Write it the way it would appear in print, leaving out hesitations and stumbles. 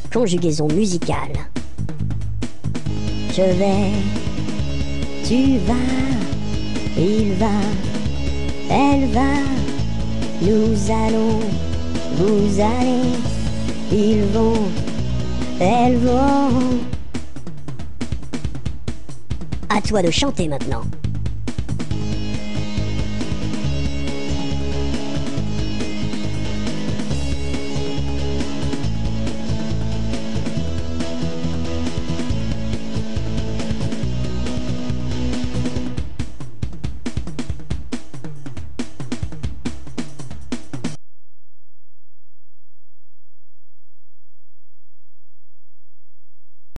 Conjugaison musicale. Je vais, tu vas, il va, elle va, nous allons, vous allez, ils vont, elles vont. À toi de chanter maintenant.